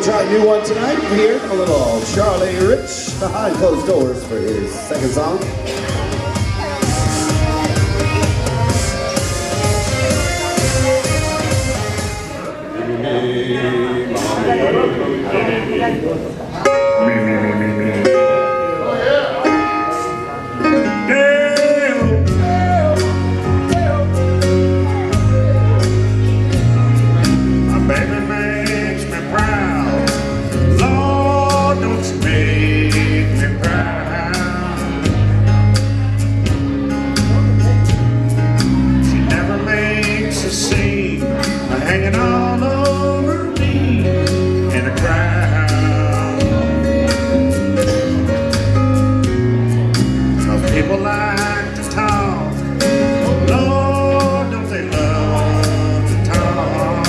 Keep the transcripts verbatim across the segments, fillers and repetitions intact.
try a new one tonight. Here, a little Charlie Rich behind closed doors for his second song. Hanging all over me in a crowd. Cause people like to talk. Oh Lord, don't they love to talk.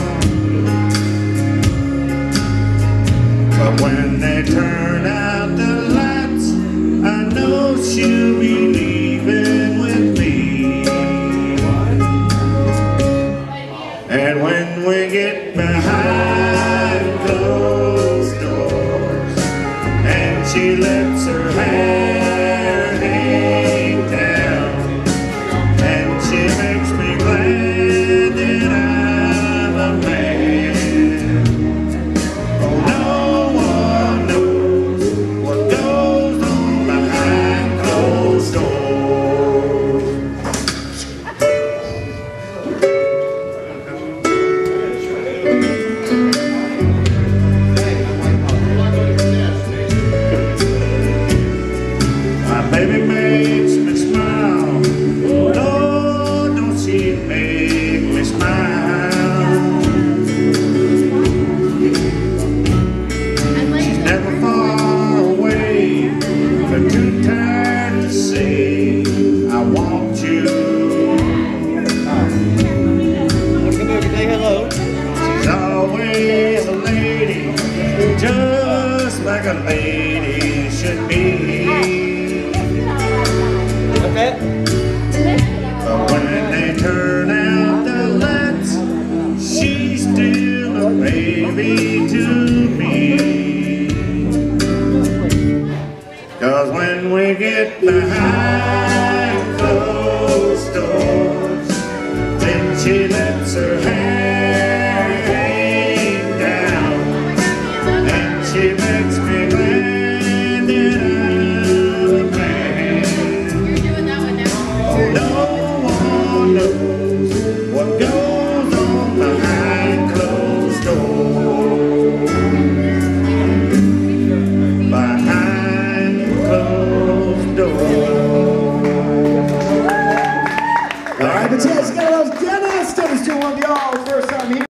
But when they turn out the lights, I know she'll be leaving with me. And when we get behind closed doors and she lets her hair hang down and she makes me glad that I'm a man. Oh, no one knows what goes on behind closed doors. Baby makes me smile. Lord, don't she make me smile. She's never far away, but too tired to say I want you. She's always a lady, just like a lady should be. But when they turn out the lights, she's still a baby to me. Cause when we get behind closed doors, then she lets her hair hang down and she makes me glad that I'm a man. No one knows what goes on behind closed doors. Behind closed doors. All right, but yes, you got those Dennis. Dennis doing one of y'all.